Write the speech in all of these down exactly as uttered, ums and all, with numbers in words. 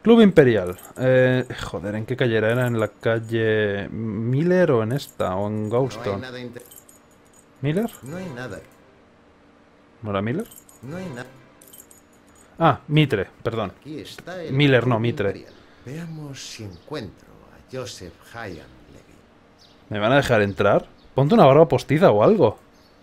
Club Imperial. Eh, joder, ¿en qué calle era? ¿Era en la calle Miller o en esta? ¿O en No hay Goldstone? nada inter- ¿Miller? No hay nada. ¿No era Miller? No hay nada. Ah, Mitre, perdón. Aquí está el Miller, no, Club Mitre. Imperial. Veamos si encuentro a Joseph Hyan Levy. ¿Me van a dejar entrar? Ponte una barba postiza o algo.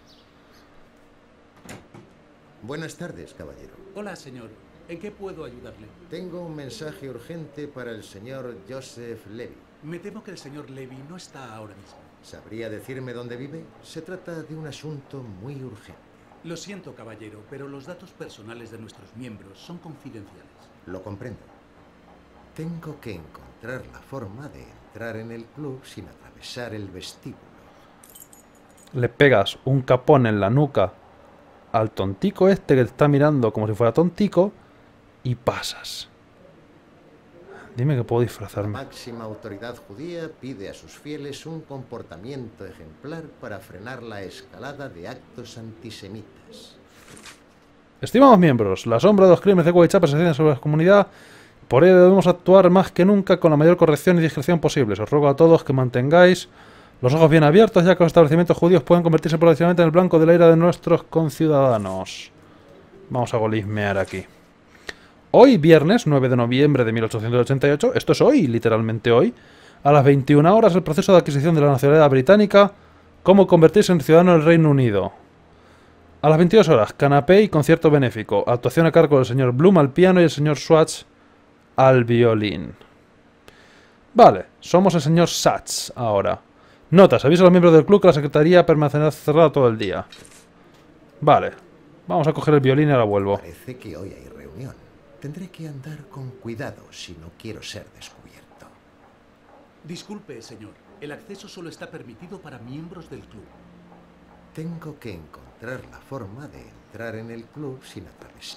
Buenas tardes, caballero. Hola, señor. ¿En qué puedo ayudarle? Tengo un mensaje urgente para el señor Joseph Levy. Me temo que el señor Levy no está ahora mismo. ¿Sabría decirme dónde vive? Se trata de un asunto muy urgente. Lo siento, caballero, pero los datos personales de nuestros miembros son confidenciales. Lo comprendo. Tengo que encontrar la forma de entrar en el club sin atravesar el vestíbulo. Le pegas un capón en la nuca al tontico este que te está mirando como si fuera tontico y pasas. Dime que puedo La disfrazarme. máxima autoridad judía pide a sus fieles un comportamiento ejemplar para frenar la escalada de actos antisemitas. Estimados miembros, la sombra de los crímenes de Whitechapel se extiende sobre la comunidad. Por ello debemos actuar más que nunca con la mayor corrección y discreción posible. Os ruego a todos que mantengáis los ojos bien abiertos, ya que los establecimientos judíos pueden convertirse progresivamente en el blanco de la ira de nuestros conciudadanos. Vamos a golismear aquí. Hoy, viernes nueve de noviembre de mil ochocientos ochenta y ocho, esto es hoy, literalmente hoy, a las veintiuna horas, el proceso de adquisición de la nacionalidad británica, cómo convertirse en ciudadano del Reino Unido. A las veintidós horas, canapé y concierto benéfico, actuación a cargo del señor Bloom al piano y el señor Schwartz al violín. Vale, somos el señor Satz ahora. Notas, aviso a los miembros del club que la secretaría permanecerá cerrada todo el día. Vale, vamos a coger el violín y ahora vuelvo. Parece que hoy hay reunión. Tendré que andar con cuidado si no quiero ser descubierto. Disculpe, señor. El acceso solo está permitido para miembros del club. Tengo que encontrar la forma de entrar en el club sin atravesar.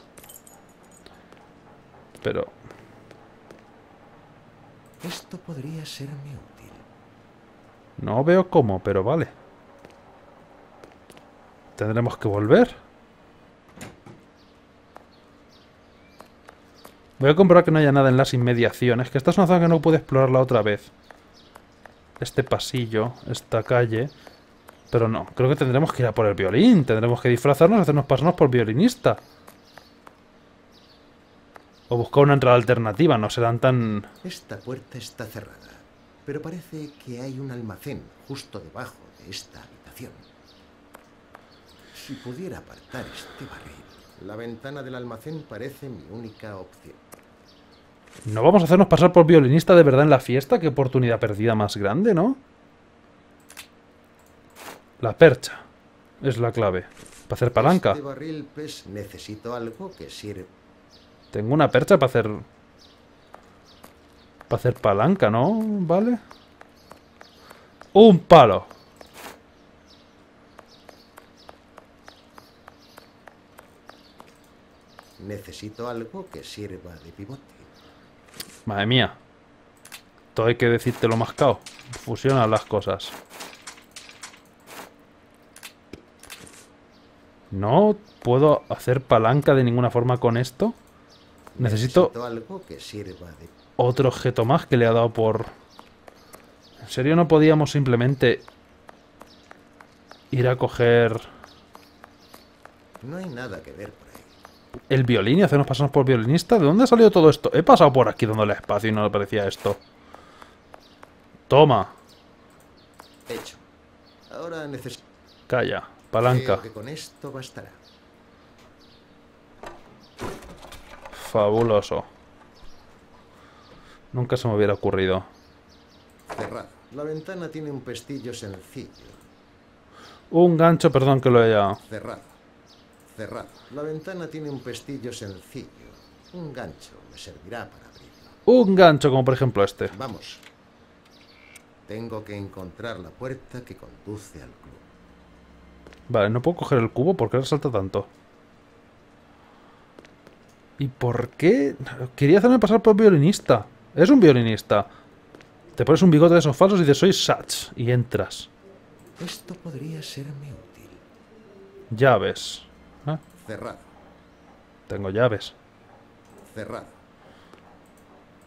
Pero... Esto podría serme útil. no veo cómo, pero vale. Tendremos que volver. Voy a comprobar que no haya nada en las inmediaciones, que esta es una zona que no pude explorarla otra vez. Este pasillo, esta calle... pero no, creo que tendremos que ir a por el violín. Tendremos que disfrazarnos y hacernos pasarnos por violinista. O buscar una entrada alternativa, no serán tan... Esta puerta está cerrada, pero parece que hay un almacén justo debajo de esta habitación. Si pudiera apartar este barril, la ventana del almacén parece mi única opción. ¿No vamos a hacernos pasar por violinista de verdad en la fiesta? Qué oportunidad perdida más grande, ¿no? La percha es la clave. Para hacer palanca. Este barril, pues, necesito algo que sirva. Tengo una percha para hacer... para hacer palanca, ¿no? ¿Vale? Un palo. Necesito algo que sirva de pivote. Madre mía. Todo hay que decírtelo mascao. Fusionan las cosas. No puedo hacer palanca de ninguna forma con esto. Necesito Necesito algo que sirva de... otro objeto más que le ha dado por... ¿En serio no podíamos simplemente ir a coger No hay nada que ver por ahí. el violín y hacernos pasarnos por violinista? ¿De dónde ha salido todo esto? He pasado por aquí dándole espacio y no le parecía esto. Toma. Hecho. Ahora necesito... Calla. Palanca. Creo que con esto bastará. Fabuloso. Nunca se me hubiera ocurrido. Cerrado. La ventana tiene un pestillo sencillo. Un gancho, perdón que lo haya... Cerrado. Cerrado. La ventana tiene un pestillo sencillo. Un gancho me servirá para abrirlo. Un gancho como por ejemplo este. Vamos. Tengo que encontrar la puerta que conduce al club. Vale, no puedo coger el cubo. ¿Por qué resalta tanto? ¿Y por qué? Quería hacerme pasar por violinista. Es un violinista. Te pones un bigote de esos falsos y dices soy Satz. Y entras. Esto podría serme útil. Llaves. ¿Eh? Cerrado. Tengo llaves. Cerrado.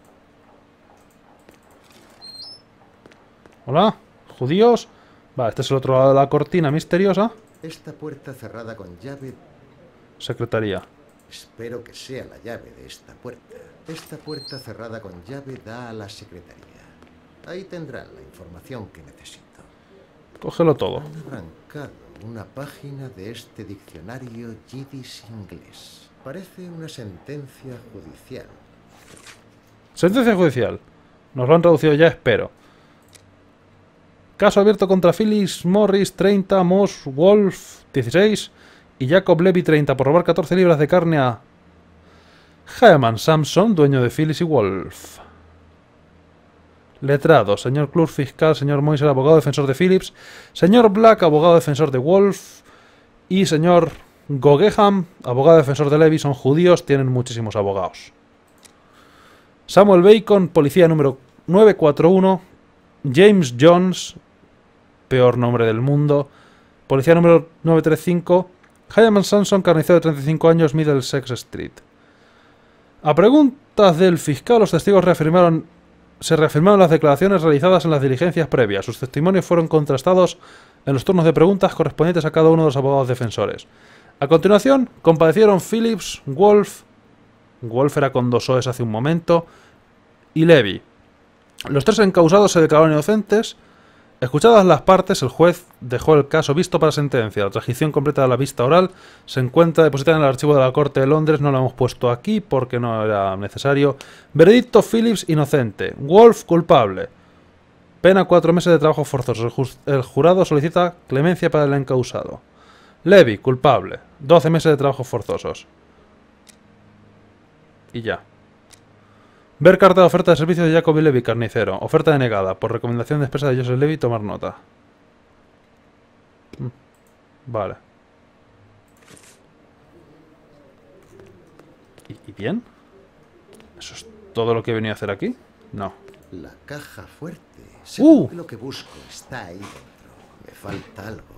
Hola, judíos. Vale, este es el otro lado de la cortina misteriosa. Esta puerta cerrada con llave... Secretaría. Espero que sea la llave de esta puerta. Esta puerta cerrada con llave da a la secretaría. Ahí tendrán la información que necesito. Cógelo todo. Han arrancado una página de este diccionario yiddish inglés. Parece una sentencia judicial. Sentencia judicial. Nos lo han traducido ya, espero. Caso abierto contra Phyllis Morris treinta, Moss Wolf dieciséis y Jacob Levy treinta por robar catorce libras de carne a Heman Samson, dueño de Phyllis y Wolf. Letrado, señor Clur, fiscal, señor Moiser, abogado defensor de Phillips, señor Black, abogado defensor de Wolf, y señor Gogeham, abogado defensor de Levy, son judíos, tienen muchísimos abogados. Samuel Bacon, policía número nueve cuatro uno, James Jones, peor nombre del mundo, policía número nueve tres cinco, Hyman Samson, carnicero de treinta y cinco años, Middlesex Street. A preguntas del fiscal, los testigos reafirmaron Se reafirmaron las declaraciones realizadas en las diligencias previas. Sus testimonios fueron contrastados en los turnos de preguntas correspondientes a cada uno de los abogados defensores. A continuación, compadecieron Phillips, Wolf, Wolf era con dos O's hace un momento, y Levy. Los tres encausados se declararon inocentes. Escuchadas las partes, el juez dejó el caso visto para sentencia. La transcripción completa de la vista oral se encuentra depositada en el archivo de la Corte de Londres. No lo hemos puesto aquí porque no era necesario. Veredicto: Phillips inocente. Wolf culpable. Pena cuatro meses de trabajo forzoso. El, ju el jurado solicita clemencia para el encausado. Levy culpable. doce meses de trabajos forzosos. Y ya. Ver carta de oferta de servicio de Jacob Levy, carnicero. Oferta denegada. Por recomendación de expresa de Joseph Levy, tomar nota. Vale. ¿Y, ¿Y bien? ¿Eso es todo lo que he venido a hacer aquí? No. La caja fuerte. Seguro Uh. que lo que busco está ahí dentro. Me falta algo.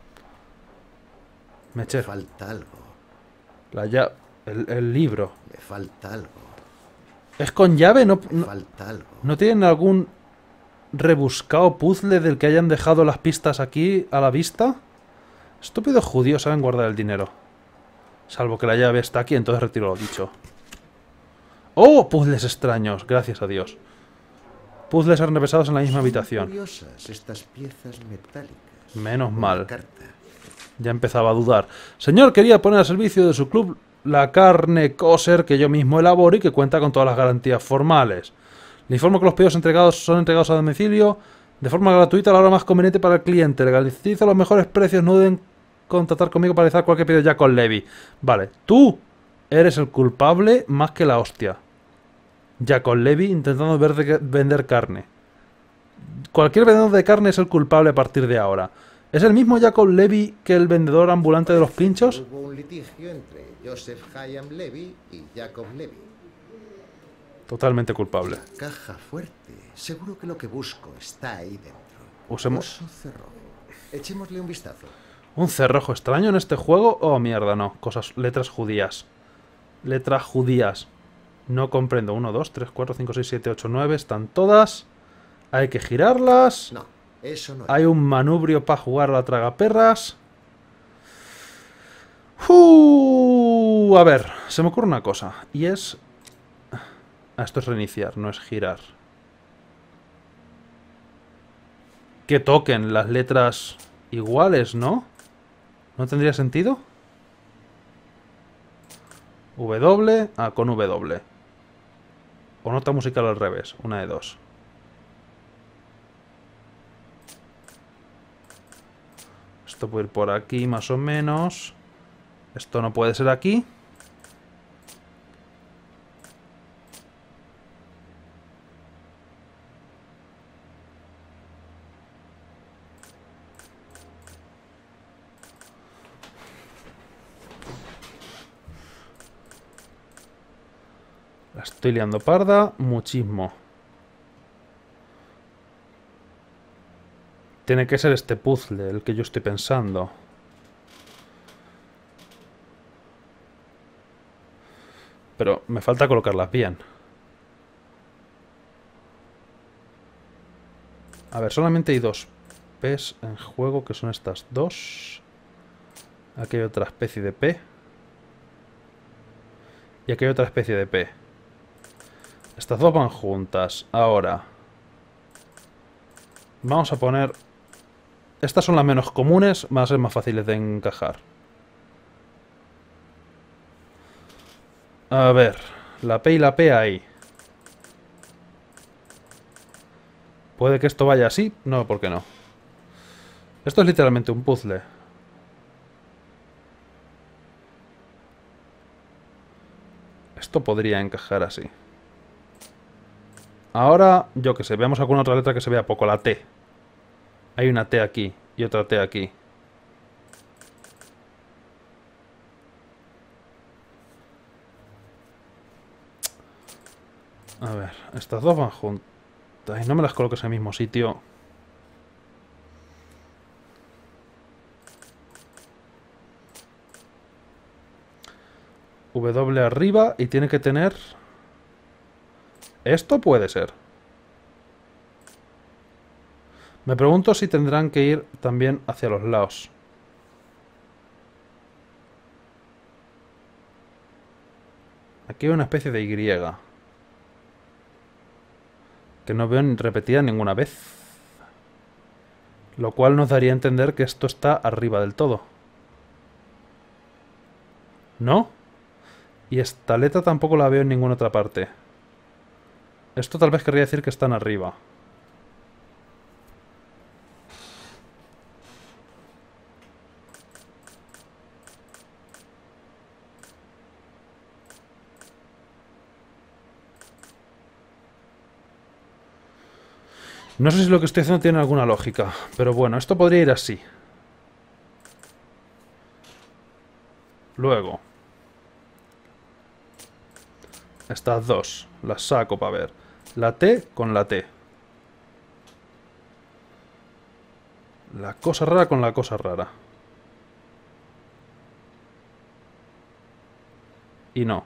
Me Mecher. falta algo. La llave. El, el libro. Me falta algo. ¿Es con llave? No, Me no, falta algo. ¿no tienen algún rebuscado puzzle del que hayan dejado las pistas aquí a la vista? Estúpidos judíos saben guardar el dinero. Salvo que la llave está aquí, entonces retiro lo dicho. ¡Oh! Puzzles extraños, gracias a Dios. Puzzles arnevesados en la misma Son habitación. curiosas estas piezas metálicas. Menos Una mal. carta. Ya empezaba a dudar. Señor, quería poner al servicio de su club la carne kosher que yo mismo elaboro y que cuenta con todas las garantías formales. Le informo que los pedidos entregados son entregados a domicilio de forma gratuita a la hora más conveniente para el cliente. Le garantizo los mejores precios. No deben contactar conmigo para realizar cualquier pedido ya con Levy. Vale, tú eres el culpable más que la hostia. Ya con Levy intentando ver de vender carne. Cualquier vendedor de carne es el culpable a partir de ahora. ¿Es el mismo Jacob Levy que el vendedor ambulante de los pinchos? Hubo un litigio entre Joseph Hyam Levy y Jacob Levy. Totalmente culpable. La caja fuerte. Seguro que lo que busco está ahí dentro. Usemos... Oso cerrojo. Echémosle un vistazo. ¿Un cerrojo extraño en este juego? Oh, mierda, no. Cosas... Letras judías. Letras judías. No comprendo. uno, dos, tres, cuatro, cinco, seis, siete, ocho, nueve. Están todas. Hay que girarlas. No, eso no. Hay un manubrio para jugar a la tragaperras. Uh, a ver, se me ocurre una cosa. Y es... Ah, esto es reiniciar, no es girar. Que toquen las letras iguales, ¿no? ¿No tendría sentido? W, ah, con W. O nota musical al revés, una de dos. Esto puede ir por aquí más o menos. Esto no puede ser aquí. La estoy liando parda muchísimo. Tiene que ser este puzzle el que yo estoy pensando. Pero me falta colocarlas bien. A ver, solamente hay dos P's en juego, que son estas dos. Aquí hay otra especie de P. Y aquí hay otra especie de P. Estas dos van juntas. Ahora, vamos a poner... Estas son las menos comunes, van a ser más fáciles de encajar. A ver, la P y la P ahí. ¿Puede que esto vaya así? No, ¿por qué no? Esto es literalmente un puzzle. Esto podría encajar así. Ahora, yo que sé, veamos alguna otra letra que se vea poco. La T. Hay una T aquí y otra T aquí. A ver, estas dos van juntas. Y no me las coloques en el mismo sitio. W arriba y tiene que tener... Esto puede ser. Me pregunto si tendrán que ir también hacia los lados. Aquí hay una especie de Y. Que no veo repetida ninguna vez. Lo cual nos daría a entender que esto está arriba del todo. ¿No? Y esta letra tampoco la veo en ninguna otra parte. Esto tal vez querría decir que están arriba. No sé si lo que estoy haciendo tiene alguna lógica, pero bueno, esto podría ir así. Luego, estas dos las saco para ver. La T con la T. La cosa rara con la cosa rara. Y no.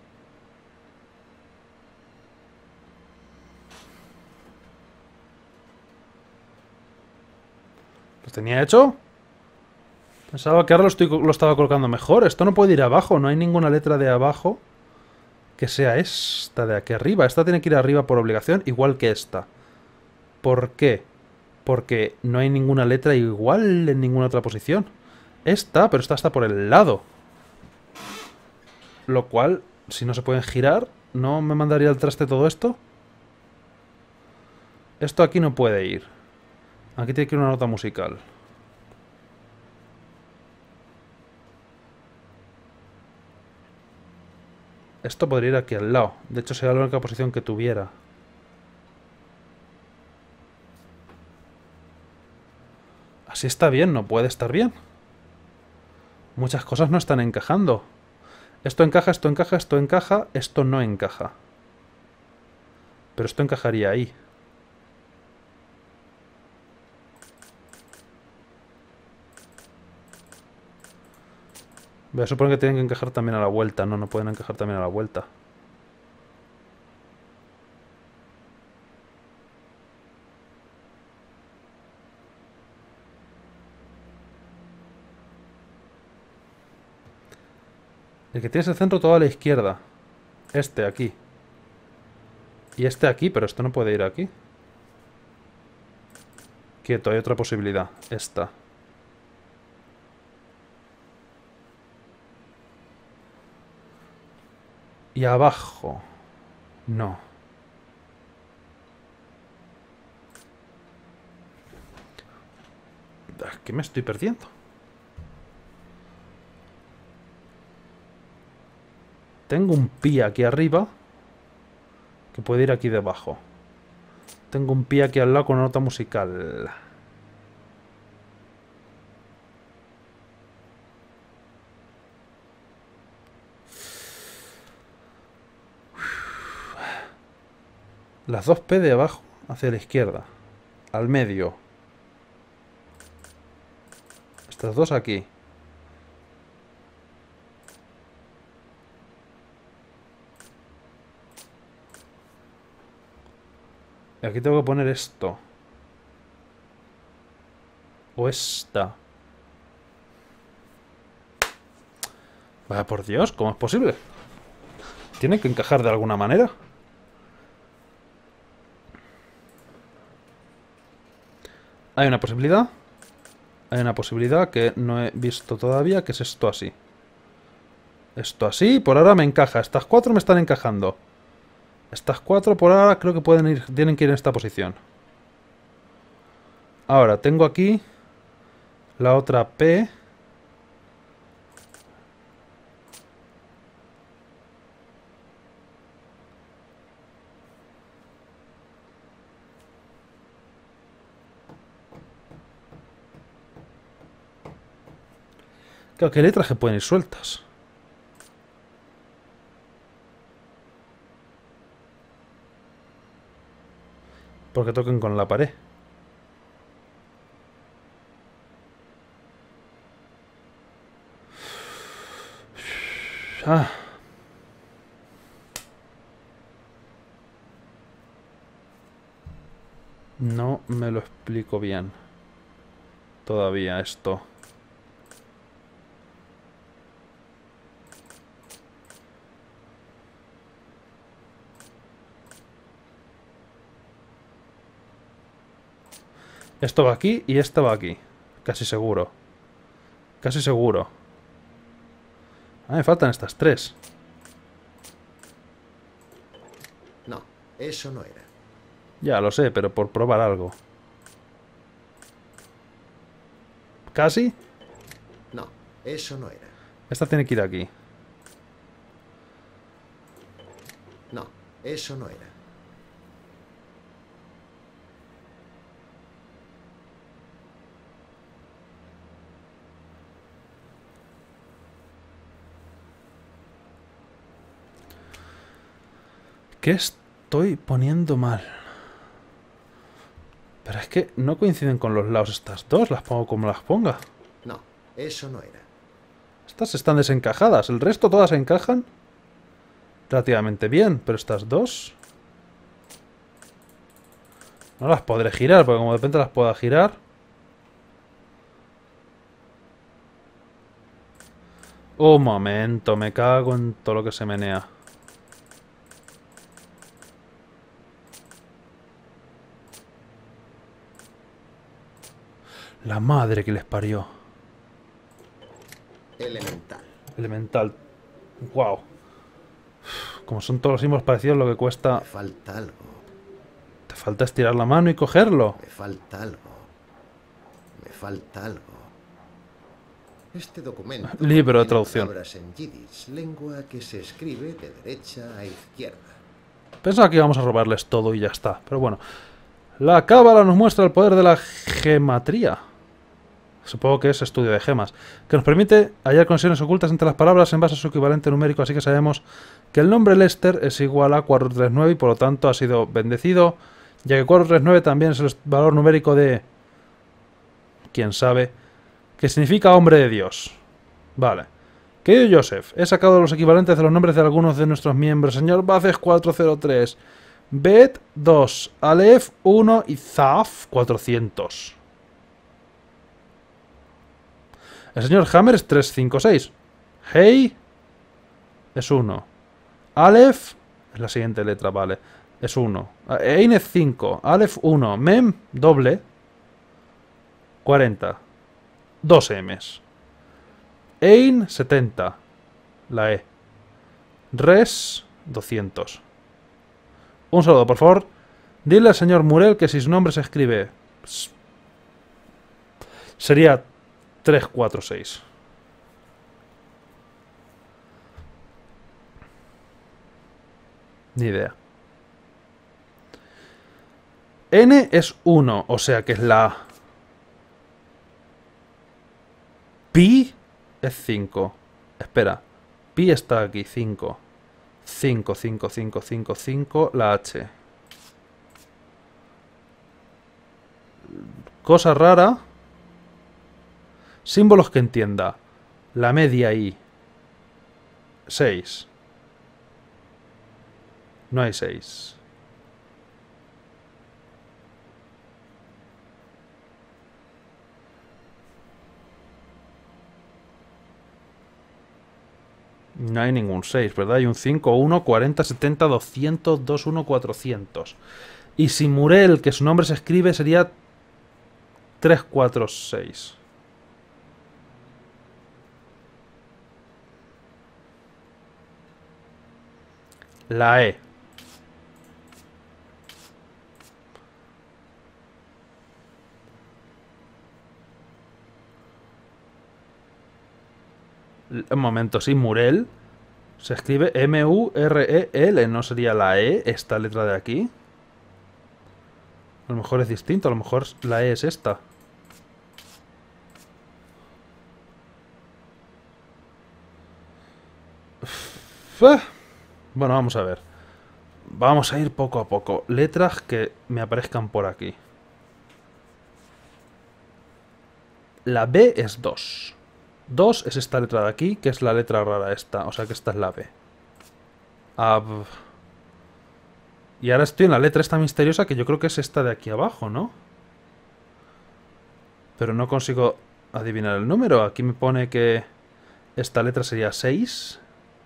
¿Lo tenía hecho? Pensaba que ahora lo, estoy, lo estaba colocando mejor. Esto no puede ir abajo. No hay ninguna letra de abajo que sea esta de aquí arriba. Esta tiene que ir arriba por obligación, igual que esta. ¿Por qué? Porque no hay ninguna letra igual en ninguna otra posición. Esta, pero esta está por el lado. Lo cual, si no se pueden girar, ¿no me mandaría al traste todo esto? Esto aquí no puede ir. Aquí tiene que ir una nota musical. Esto podría ir aquí al lado. De hecho, sería la única posición que tuviera. Así está bien, no puede estar bien. Muchas cosas no están encajando. Esto encaja, esto encaja, esto encaja, esto no encaja. Pero esto encajaría ahí. Voy a suponer que tienen que encajar también a la vuelta. No, no pueden encajar también a la vuelta. El que tienes el centro todo a la izquierda. Este aquí. Y este aquí, pero esto no puede ir aquí. Quieto, hay otra posibilidad. Esta. Y abajo. No. ¿Qué me estoy perdiendo? Tengo un pi aquí arriba que puede ir aquí debajo. Tengo un pi aquí al lado con una nota musical. Las dos P de abajo hacia la izquierda. Al medio. Estas dos aquí. Y aquí tengo que poner esto. O esta. Vaya por Dios, ¿cómo es posible? Tiene que encajar de alguna manera. Hay una posibilidad. Hay una posibilidad que no he visto todavía, que es esto así. Esto así, por ahora me encaja. Estas cuatro me están encajando. Estas cuatro por ahora creo que pueden ir, tienen que ir en esta posición. Ahora, tengo aquí la otra P. Claro, ¿qué letras que pueden ir sueltas? Porque toquen con la pared. Ah. No me lo explico bien. Todavía esto. Esto va aquí y esto va aquí. Casi seguro. Casi seguro. Ah, me faltan estas tres. No, eso no era. Ya lo sé, pero por probar algo. ¿Casi? No, eso no era. Esta tiene que ir aquí. No, eso no era. ¿Qué estoy poniendo mal? Pero es que no coinciden con los lados estas dos. Las pongo como las ponga. No, eso no era. Estas están desencajadas. El resto todas encajan relativamente bien. Pero estas dos... no las podré girar, porque como de repente las pueda girar... Un momento, me cago en todo lo que se menea. La madre que les parió. Elemental. Elemental. Wow. Como son todos los símbolos parecidos, lo que cuesta... Me falta algo. Te falta estirar la mano y cogerlo. Me falta algo. Me falta algo. Este documento Libro de tiene traducción. palabras en yiddish, lengua que se escribe de derecha a izquierda. Pensaba que íbamos a robarles todo y ya está. Pero bueno. La cábala nos muestra el poder de la gematría. Supongo que es estudio de gemas. Que nos permite hallar conexiones ocultas entre las palabras en base a su equivalente numérico. Así que sabemos que el nombre Lester es igual a cuatrocientos treinta y nueve y por lo tanto ha sido bendecido. Ya que cuatrocientos treinta y nueve también es el valor numérico de... quién sabe. Que significa hombre de Dios. Vale. Querido Joseph, he sacado los equivalentes de los nombres de algunos de nuestros miembros. Señor Baces cuatrocientos tres. Bet dos. Aleph uno y Zaf cuatrocientos. El señor Hammer es trescientos cincuenta y seis. Hey es uno. Aleph es la siguiente letra, vale. Es uno. Ein es cinco. Aleph uno. Mem doble. cuarenta. dos M's. Ein setenta. La E. Res doscientos. Un saludo, por favor. Dile al señor Murel que si su nombre se escribe... sería trescientos cuarenta y seis. Ni idea. N es uno, o sea que es la A. Pi es cinco. Espera. Pi está aquí, cinco. cinco, cinco, cinco, cinco, cinco. La H. Cosa rara. Símbolos que entienda. La media I. seis. No hay seis. No hay ningún seis, ¿verdad? Hay un cinco, uno, cuarenta, setenta, doscientos, dos, uno, cuatrocientos. Y si Murel, que su nombre se escribe, sería tres, cuatro, seis. La E. Un momento, sí, Murel se escribe M U R E L, ¿no sería la E esta letra de aquí? A lo mejor es distinto, a lo mejor la E es esta. Bueno, vamos a ver. Vamos a ir poco a poco. Letras que me aparezcan por aquí. La B es dos. dos es esta letra de aquí, que es la letra rara esta. O sea que esta es la B. Ab. Y ahora estoy en la letra esta misteriosa, que yo creo que es esta de aquí abajo, ¿no? Pero no consigo adivinar el número. Aquí me pone que esta letra sería seis.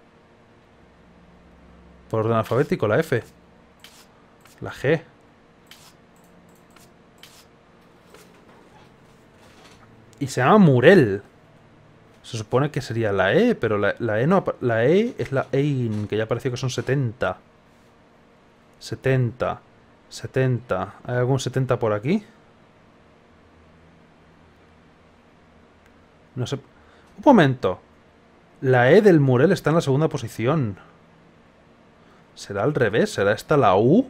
Por orden alfabético, la F. La G. Y se llama Murel. Se supone que sería la E, pero la, la E no, la E es la EIN, que ya pareció que son setenta. setenta. setenta. ¿Hay algún setenta por aquí? No sé. Un momento. La E del Murel está en la segunda posición. ¿Será al revés? ¿Será esta la U?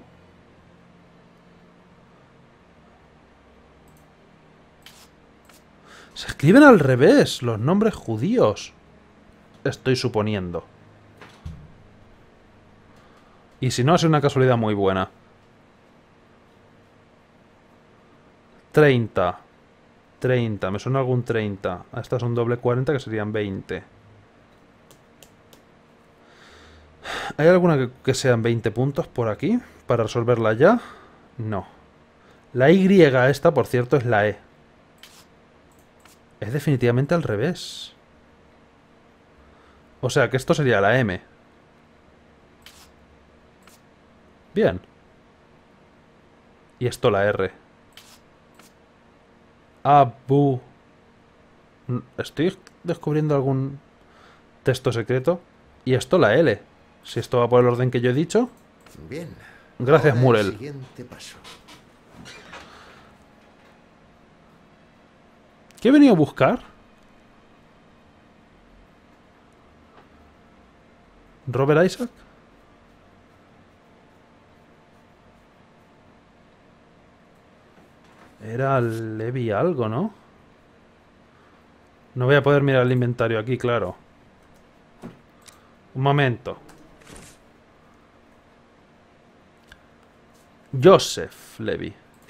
Se escriben al revés los nombres judíos. Estoy suponiendo. Y si no, es una casualidad muy buena. treinta. treinta. Me suena algún treinta. Esta es un doble cuarenta que serían veinte. ¿Hay alguna que, que sean veinte puntos por aquí? ¿Para resolverla ya? No. La Y esta, por cierto, es la E. Es definitivamente al revés. O sea que esto sería la M. Bien. Y esto la R. Abu. Estoy descubriendo algún texto secreto. Y esto la L. Si esto va por el orden que yo he dicho. Bien. Gracias, Ahora Murel. el siguiente paso. ¿Qué he venido a buscar? ¿Robert Isaac? Era Levi algo, ¿no? No voy a poder mirar el inventario aquí, claro. Un momento. Joseph Levi.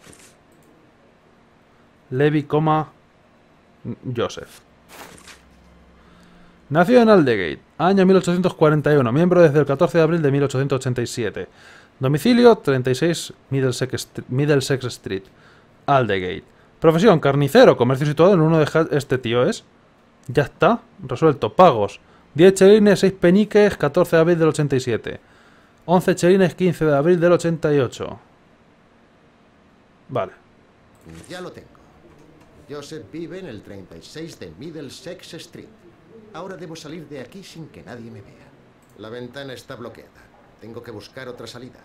Levi, coma... Joseph. Nació en Aldgate, año mil ochocientos cuarenta y uno, miembro desde el catorce de abril de mil ochocientos ochenta y siete. Domicilio treinta y seis Middlesex, Middlesex Street, Aldgate. Profesión, carnicero, comercio situado en uno de... Este tío es... Ya está, resuelto. Pagos. diez chelines, seis peniques, catorce de abril del ochenta y siete. once chelines, quince de abril del ochenta y ocho. Vale. Ya lo tengo. Joseph vive en el treinta y seis de Middlesex Street. Ahora debo salir de aquí sin que nadie me vea. La ventana está bloqueada. Tengo que buscar otra salida.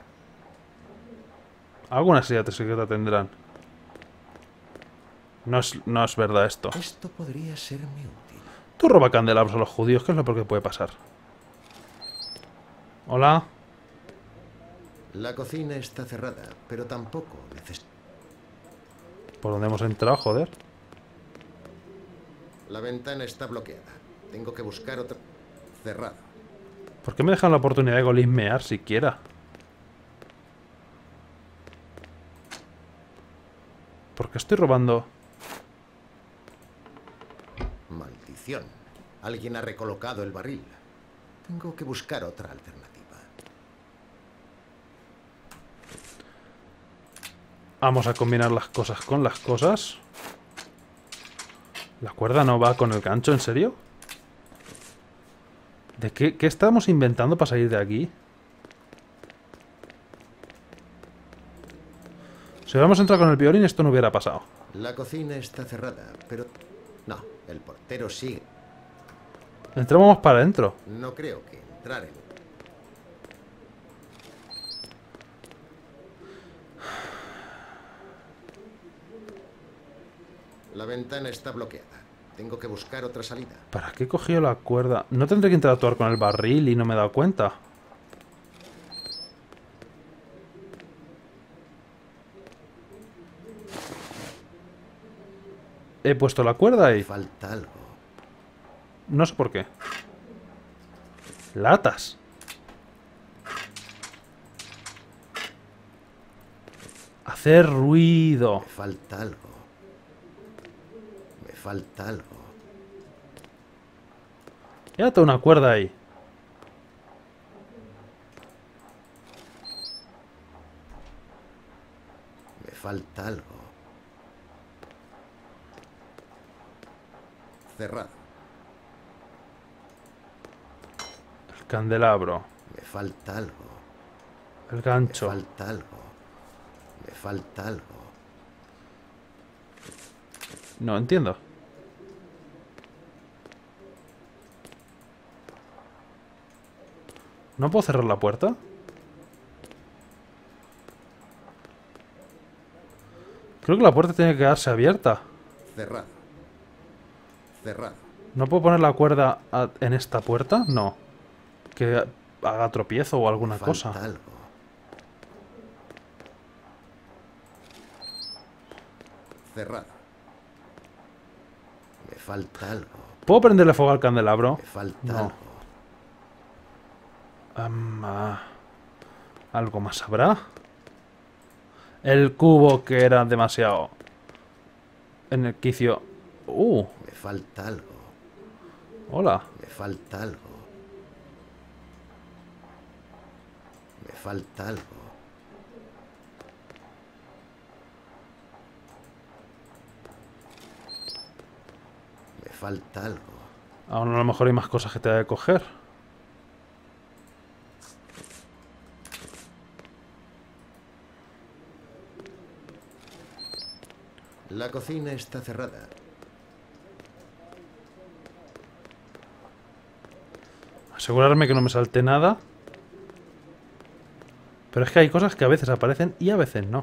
Alguna salida secreta tendrán. No es, no es verdad esto. Esto podría ser muy útil. Tú roba candelabros a los judíos, ¿qué es lo peor que puede pasar? Hola. La cocina está cerrada, pero tampoco necesito. ¿Por dónde hemos entrado, joder? La ventana está bloqueada. Tengo que buscar otra... Cerrado. ¿Por qué me dejan la oportunidad de golismear siquiera? ¿Por qué estoy robando? Maldición. Alguien ha recolocado el barril. Tengo que buscar otra alternativa. Vamos a combinar las cosas con las cosas. ¿La cuerda no va con el gancho? ¿En serio? ¿De qué, qué estamos inventando para salir de aquí? Si hubiéramos entrado con el violín, esto no hubiera pasado. La cocina está cerrada, pero... No, el portero sigue. Entramos para adentro. No creo que entrar en... La ventana está bloqueada. Tengo que buscar otra salida. ¿Para qué he cogido la cuerda? ¿No tendré que interactuar con el barril y no me he dado cuenta? He puesto la cuerda ahí. Falta algo. No sé por qué. Latas. Hacer ruido. Me falta algo. Me falta algo. Ya tengo una cuerda ahí. Me falta algo. Cerrado. El candelabro. Me falta algo. El Me gancho. falta algo. Me falta algo. No entiendo. ¿No puedo cerrar la puerta? Creo que la puerta tiene que quedarse abierta. Cerrado. Cerrado. ¿No puedo poner la cuerda a- en esta puerta? No. Que haga tropiezo o alguna Me cosa. falta algo. Cerrado. Me falta algo. ¿Puedo prenderle fuego al candelabro? Me falta No. algo. Am, ah, ¿algo más habrá? El cubo que era demasiado... En el quicio... Uh, Me falta algo. hola. Me falta algo. Me falta algo. Me falta algo. Aún a lo mejor hay más cosas que te hay que coger. La cocina está cerrada. Asegurarme que no me salte nada. Pero es que hay cosas que a veces aparecen y a veces no.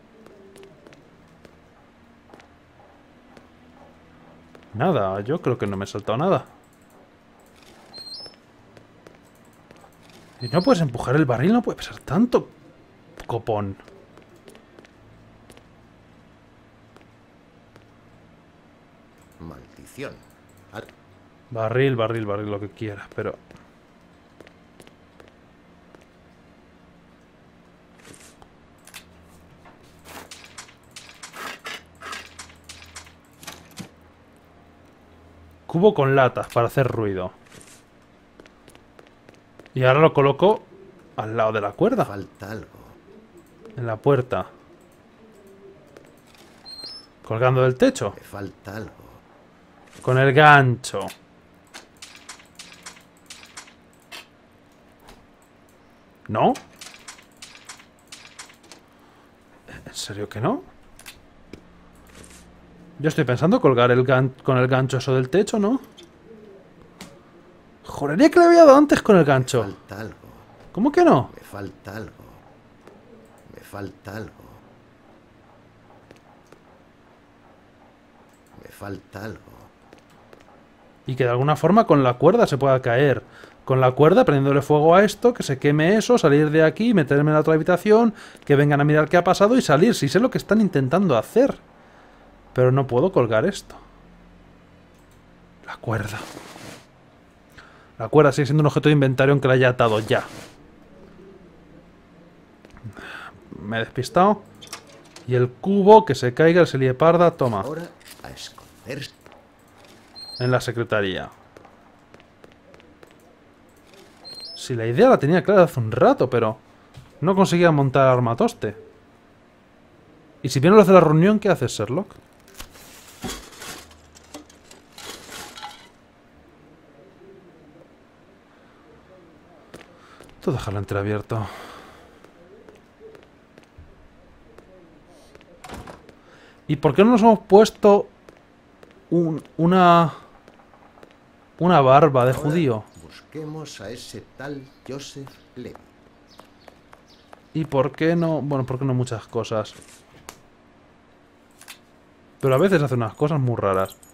Nada, yo creo que no me he saltado nada. Y no puedes empujar el barril, no puede pesar tanto, copón. Maldición. Al- Barril, barril, barril, lo que quieras, pero... Cubo con latas para hacer ruido. Y ahora lo coloco al lado de la Me cuerda, falta algo. en la puerta. Colgando del techo, Me falta algo. con el gancho. ¿No? ¿En serio que no? Yo estoy pensando colgar el gan con el gancho eso del techo, ¿no? Juraría que le había dado antes con el Me gancho. falta algo. ¿Cómo que no? Me falta algo. Me falta algo. Me falta algo. Y que de alguna forma con la cuerda se pueda caer. Con la cuerda prendiéndole fuego a esto, que se queme eso, salir de aquí, meterme en la otra habitación, que vengan a mirar qué ha pasado y salir. Si sé lo que están intentando hacer. Pero no puedo colgar esto. La cuerda. La cuerda sigue siendo un objeto de inventario aunque la haya atado ya. Me he despistado. Y el cubo, que se caiga, el selieparda, toma. Ahora a esconderse. En la secretaría. Si la idea la tenía clara hace un rato, pero no conseguía montar armatoste. Y si vienen los de la reunión, ¿qué haces, Sherlock? Tú déjalo entreabierto. ¿Y por qué no nos hemos puesto un, una... una barba de Ahora judío? Busquemos a ese tal Joseph Levy. ¿Y por qué no? Bueno, por qué no muchas cosas. Pero a veces hace unas cosas muy raras.